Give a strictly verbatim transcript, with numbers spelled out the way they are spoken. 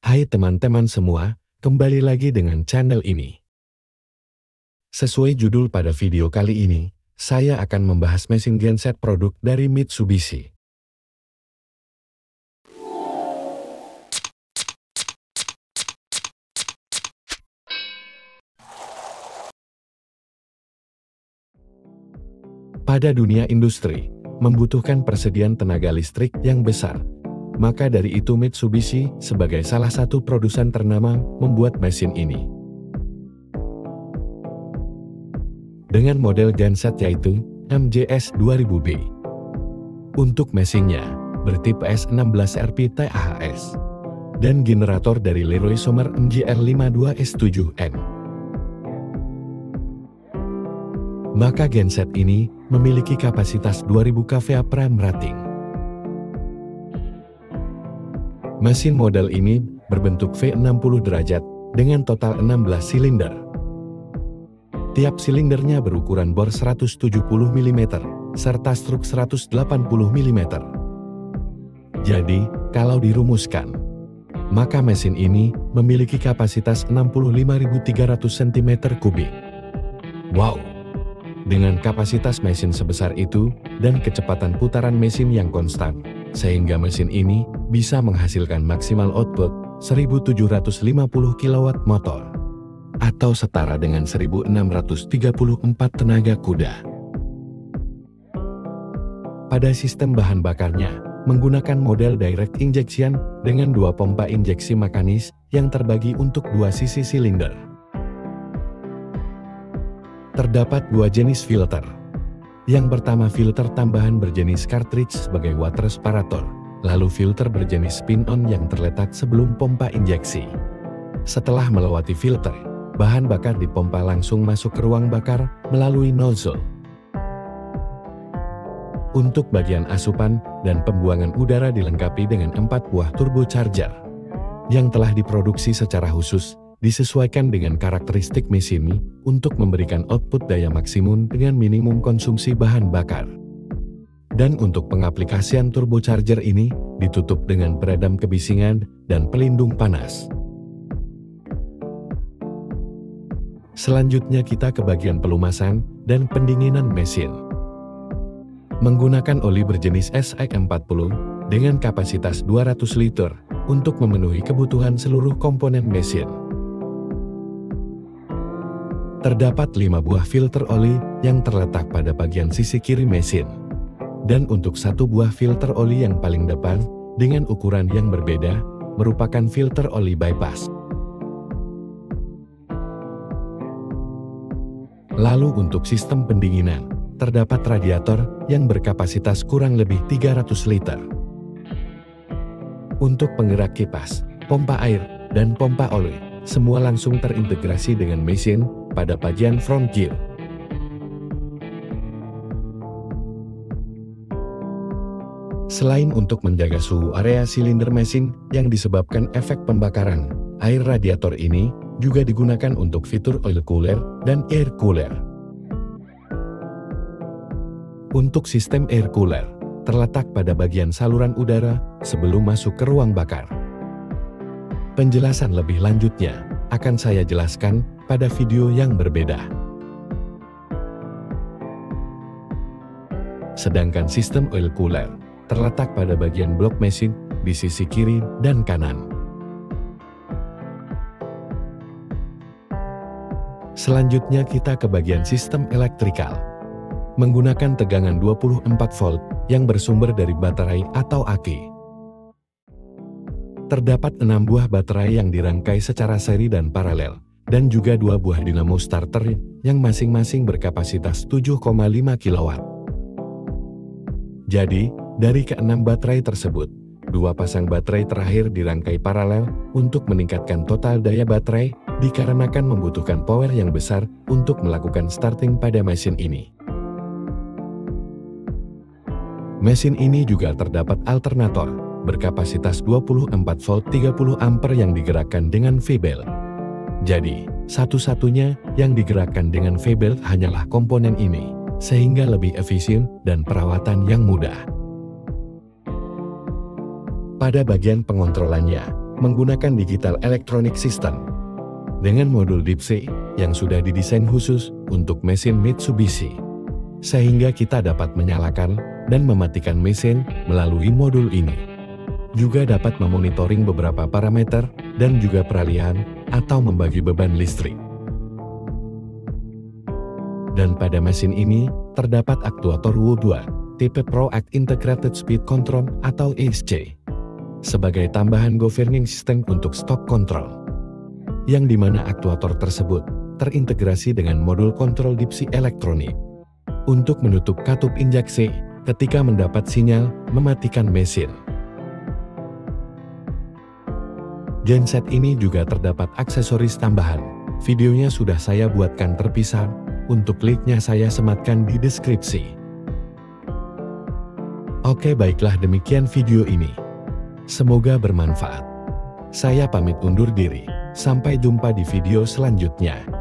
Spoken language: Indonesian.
Hai teman-teman semua, kembali lagi dengan channel ini. Sesuai judul pada video kali ini, saya akan membahas mesin genset produk dari Mitsubishi. Pada dunia industri, membutuhkan persediaan tenaga listrik yang besar. Maka dari itu Mitsubishi sebagai salah satu produsen ternama membuat mesin ini. Dengan model genset yaitu M G S dua ribu B. Untuk mesinnya, bertipe S enam belas R P T A H S. Dan generator dari Leroy Somer M G R lima dua S tujuh N. Maka genset ini memiliki kapasitas dua ribu kW prime rating. Mesin model ini berbentuk V enam puluh derajat dengan total enam belas silinder. Tiap silindernya berukuran bor seratus tujuh puluh milimeter serta struk seratus delapan puluh milimeter. Jadi, kalau dirumuskan, maka mesin ini memiliki kapasitas enam puluh lima ribu tiga ratus sentimeter kubik. Wow! Dengan kapasitas mesin sebesar itu dan kecepatan putaran mesin yang konstan, sehingga mesin ini bisa menghasilkan maksimal output seribu tujuh ratus lima puluh kilowatt motor atau setara dengan seribu enam ratus tiga puluh empat tenaga kuda. Pada sistem bahan bakarnya, menggunakan model direct injection dengan dua pompa injeksi mekanis yang terbagi untuk dua sisi silinder. Terdapat dua jenis filter. Yang pertama filter tambahan berjenis cartridge sebagai water separator, lalu filter berjenis spin-on yang terletak sebelum pompa injeksi. Setelah melewati filter, bahan bakar dipompa langsung masuk ke ruang bakar melalui nozzle. Untuk bagian asupan dan pembuangan udara dilengkapi dengan empat buah turbocharger yang telah diproduksi secara khusus, disesuaikan dengan karakteristik mesin untuk memberikan output daya maksimum dengan minimum konsumsi bahan bakar. Dan untuk pengaplikasian turbocharger ini ditutup dengan peredam kebisingan dan pelindung panas. Selanjutnya kita ke bagian pelumasan dan pendinginan mesin. Menggunakan oli berjenis S X empat puluh dengan kapasitas dua ratus liter untuk memenuhi kebutuhan seluruh komponen mesin. Terdapat lima buah filter oli yang terletak pada bagian sisi kiri mesin. Dan untuk satu buah filter oli yang paling depan, dengan ukuran yang berbeda, merupakan filter oli bypass. Lalu untuk sistem pendinginan, terdapat radiator yang berkapasitas kurang lebih tiga ratus liter. Untuk penggerak kipas, pompa air, dan pompa oli, semua langsung terintegrasi dengan mesin pada bagian front gear. Selain untuk menjaga suhu area silinder mesin yang disebabkan efek pembakaran, air radiator ini juga digunakan untuk fitur oil cooler dan air cooler. Untuk sistem air cooler, terletak pada bagian saluran udara sebelum masuk ke ruang bakar. Penjelasan lebih lanjutnya akan saya jelaskan pada video yang berbeda. Sedangkan sistem oil cooler terletak pada bagian blok mesin di sisi kiri dan kanan. Selanjutnya kita ke bagian sistem elektrikal. Menggunakan tegangan dua puluh empat volt yang bersumber dari baterai atau aki. Terdapat enam buah baterai yang dirangkai secara seri dan paralel, dan juga dua buah dinamo starter yang masing-masing berkapasitas tujuh koma lima kilowatt. Jadi, dari keenam baterai tersebut, dua pasang baterai terakhir dirangkai paralel untuk meningkatkan total daya baterai dikarenakan membutuhkan power yang besar untuk melakukan starting pada mesin ini. Mesin ini juga terdapat alternator berkapasitas dua puluh empat volt tiga puluh ampere yang digerakkan dengan V-belt. Jadi, satu-satunya yang digerakkan dengan V-belt hanyalah komponen ini, sehingga lebih efisien dan perawatan yang mudah. Pada bagian pengontrolannya, menggunakan Digital Electronic System dengan modul Deep Sea yang sudah didesain khusus untuk mesin Mitsubishi, sehingga kita dapat menyalakan dan mematikan mesin melalui modul ini. Juga dapat memonitoring beberapa parameter dan juga peralihan atau membagi beban listrik. Dan pada mesin ini terdapat aktuator W O dua tipe ProAct Integrated Speed Control atau E S C sebagai tambahan governing system untuk stop control, yang dimana aktuator tersebut terintegrasi dengan modul kontrol Deep Sea elektronik untuk menutup katup injeksi ketika mendapat sinyal mematikan mesin. Genset ini juga terdapat aksesoris tambahan. Videonya sudah saya buatkan terpisah, untuk linknya saya sematkan di deskripsi. Oke, baiklah, demikian video ini. Semoga bermanfaat. Saya pamit undur diri. Sampai jumpa di video selanjutnya.